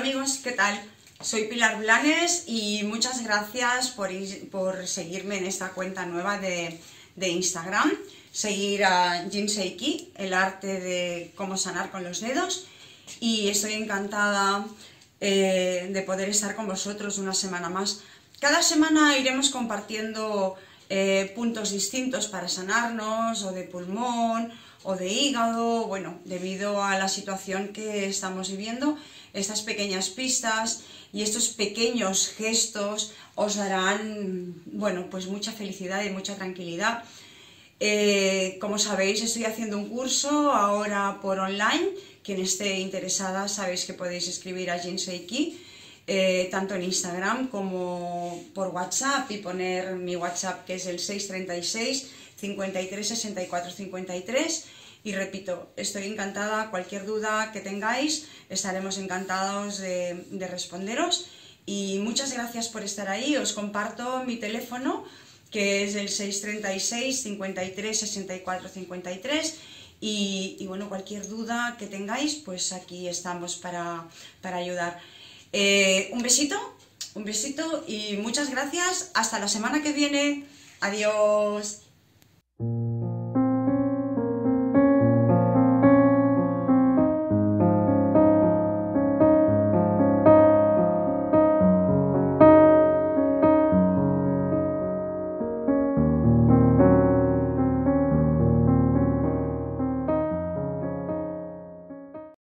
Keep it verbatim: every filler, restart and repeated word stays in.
amigos, ¿qué tal? Soy Pilar Blanes y muchas gracias por, por seguirme en esta cuenta nueva de, de Instagram. Seguir a Jinseiki, el arte de cómo sanar con los dedos. Y estoy encantada eh, de poder estar con vosotros una semana más. Cada semana iremos compartiendo eh, puntos distintos para sanarnos, o de pulmón, o de hígado. Bueno, debido a la situación que estamos viviendo, estas pequeñas pistas y estos pequeños gestos os darán, bueno, pues mucha felicidad y mucha tranquilidad. Eh, como sabéis, estoy haciendo un curso ahora por online. Quien esté interesada, sabéis que podéis escribir a Jinseiki, eh, tanto en Instagram como por WhatsApp, y poner mi WhatsApp, que es el seis treinta y seis, cincuenta y tres, sesenta y cuatro, cincuenta y tres. Y repito, estoy encantada. Cualquier duda que tengáis, estaremos encantados de, de responderos. Y muchas gracias por estar ahí. Os comparto mi teléfono, que es el seis treinta y seis, cincuenta y tres, sesenta y cuatro, cincuenta y tres. Y, y bueno, cualquier duda que tengáis, pues aquí estamos para, para ayudar. Eh, un besito, un besito y muchas gracias. Hasta la semana que viene. Adiós.